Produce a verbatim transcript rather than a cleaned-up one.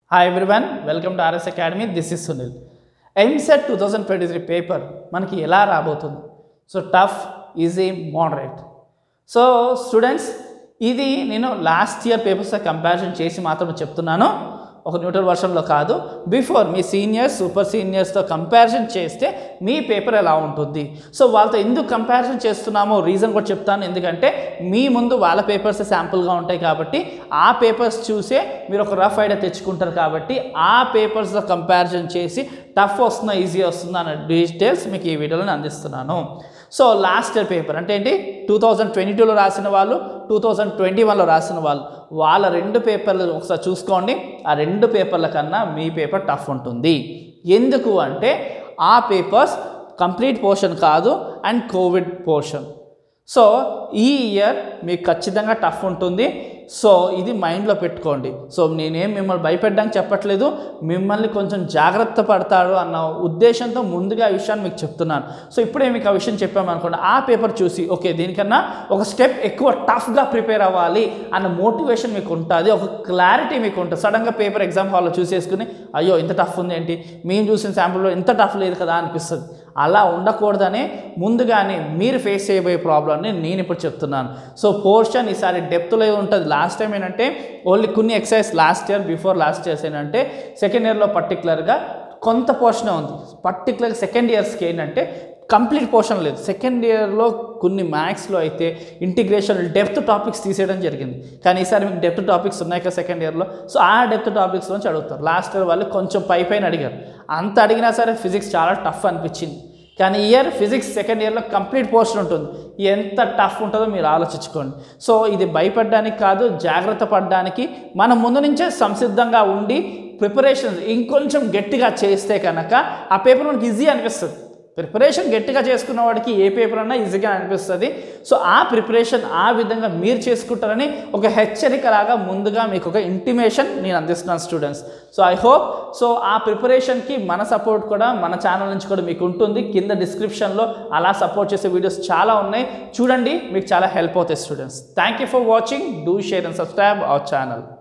Hi everyone, welcome to R S Academy. This is Sunil. Eamcet twenty twenty-three paper మనకి ఎలా రాబోతుంది? So tough, easy, moderate. So students, ఇది నేను last year పేపర్స్తో comparison చేసి మాత్రం చెప్తున్నాను, ఒక న్యూట్రల్ వర్షన్లో కాదు. బిఫోర్ మీ సీనియర్స్, సూపర్ సీనియర్స్తో కంపారిజన్ చేస్తే మీ పేపర్ ఎలా ఉంటుంది, సో వాళ్ళతో ఎందుకు కంపారిజన్ చేస్తున్నామో రీజన్ కూడా చెప్తాను. ఎందుకంటే మీ ముందు వాళ్ళ పేపర్స్ శాంపుల్గా ఉంటాయి కాబట్టి ఆ పేపర్స్ చూసే మీరు ఒక రఫ్ ఐడియా తెచ్చుకుంటారు. కాబట్టి ఆ పేపర్స్తో కంపారిజన్ చేసి టఫ్ వస్తుందా, ఈజీ వస్తుందా అనే డీటెయిల్స్ మీకు ఈ వీడియోలో అందిస్తున్నాను. సో లాస్ట్ ఇయర్ పేపర్ అంటే ఏంటి, టూ థౌజండ్ ట్వంటీ టూలో రాసిన వాళ్ళు, టూ థౌజండ్ ట్వంటీ వన్లో రాసిన వాళ్ళు, వాళ్ళ రెండు పేపర్లు ఒకసారి చూసుకోండి. ఆ రెండు పేపర్ల కన్నా మీ పేపర్ టఫ్ ఉంటుంది. ఎందుకు అంటే ఆ పేపర్స్ కంప్లీట్ పోర్షన్ కాదు అండ్ కోవిడ్ పోర్షన్. సో ఈ ఇయర్ మీకు ఖచ్చితంగా టఫ్ ఉంటుంది. సో ఇది మైండ్లో పెట్టుకోండి. సో నేనేం మిమ్మల్ని భయపెట్టడానికి చెప్పట్లేదు, మిమ్మల్ని కొంచెం జాగ్రత్త పడతాడు అన్న ఉద్దేశంతో ముందుగా ఆ విషయాన్ని మీకు చెప్తున్నాను. సో ఇప్పుడే మీకు ఆ విషయం చెప్పామనుకోండి, ఆ పేపర్ చూసి ఓకే దీనికన్నా ఒక స్టెప్ ఎక్కువ టఫ్గా ప్రిపేర్ అవ్వాలి అన్న మోటివేషన్ మీకు ఉంటుంది, ఒక క్లారిటీ మీకు ఉంటుంది. సడన్గా పేపర్ ఎగ్జామ్ హాల్లో చూసేసుకుని అయ్యో ఇంత టఫ్ ఉంది ఏంటి, మేము చూసిన శాంపుల్లో ఇంత టఫ్ లేదు కదా అనిపిస్తుంది. అలా ఉండకూడదనే ముందుగానే మీరు ఫేస్ చేయబోయే ప్రాబ్లమ్ని నేను ఇప్పుడు చెప్తున్నాను. సో పోర్షన్ ఈసారి డెప్త్లో ఉంటుంది. లాస్ట్ టైం ఏంటంటే ఓన్లీ కొన్ని ఎక్సైజ్, last year before last years ఏంటంటే సెకండ్ ఇయర్లో పర్టికులర్గా కొంత పోర్షనే ఉంది. పర్టికులర్గా సెకండ్ ఇయర్స్కి ఏంటంటే కంప్లీట్ పోర్షన్ లేదు. సెకండ్ ఇయర్లో కొన్ని మ్యాథ్స్లో అయితే ఇంటిగ్రేషన్ డెప్త్ టాపిక్స్ తీసేయడం జరిగింది. కానీ ఈసారి మీకు డెప్త్ టాపిక్స్ ఉన్నాయి కదా సెకండ్ ఇయర్లో, సో ఆ డెప్త్ టాపిక్స్ నుంచి అడుగుతారు. లాస్ట్ ఇయర్ వాళ్ళు కొంచెం పై పైన అడిగారు, అంత అడిగినా సరే ఫిజిక్స్ చాలా టఫ్ అనిపించింది. కానీ ఇయర్ ఫిజిక్స్ సెకండ్ ఇయర్లో కంప్లీట్ పోర్షన్ ఉంటుంది. ఎంత టఫ్ ఉంటుందో మీరు ఆలోచించుకోండి. సో ఇది భయపడడానికి కాదు, జాగ్రత్త పడడానికి, మనం ముందు నుంచే సంసిద్ధంగా ఉండి ప్రిపరేషన్ ఇంకొంచెం గట్టిగా చేస్తే కనుక ఆ పేపర్ మనకి ఈజీ అనిపిస్తుంది. ప్రిపరేషన్ గట్టిగా చేసుకున్న వాడికి ఏ పేపర్ అన్నా ఈజీగా అనిపిస్తుంది. సో ఆ ప్రిపరేషన్ ఆ విధంగా మీరు చేసుకుంటారని ఒక హెచ్చరికలాగా ముందుగా మీకు ఒక ఇంటిమేషన్ నేను అందిస్తున్నాను students. So I hope so ఆ ప్రిపరేషన్కి మన సపోర్ట్ కూడా మన ఛానల్ నుంచి కూడా మీకు ఉంటుంది. కింద డిస్క్రిప్షన్లో అలా సపోర్ట్ చేసే వీడియోస్ చాలా ఉన్నాయి, చూడండి, మీకు చాలా హెల్ప్ అవుతాయి students. Thank you for watching. Do share and subscribe our channel.